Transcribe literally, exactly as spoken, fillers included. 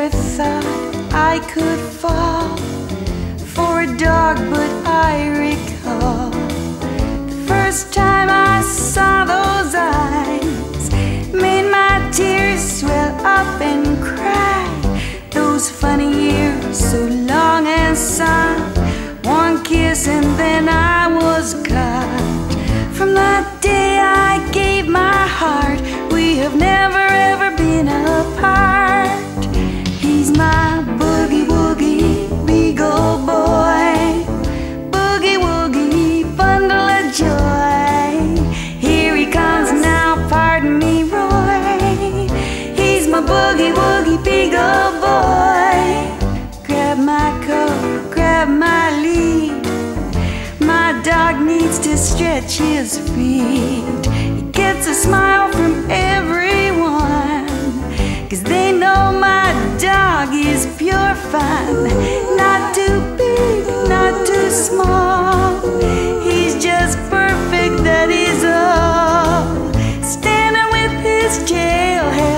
never thought I could fall for a dog, but I recall the first time I saw those eyes, made my tears swell up and cry. Those funny years, so long and soft, one kiss and then I was caught. From that day I gave my heart, we have never ever been apart. He's my boogie woogie, big old boy, boogie woogie, bundle of joy. Here he comes now, pardon me, Roy. He's my boogie woogie, big old boy. Grab my coat, grab my lead, my dog needs to stretch his feet. He gets a smile from everyone, 'cause they know my dog is pure fun. Not too big, not too small, he's just perfect, that is all. Standing with his tail held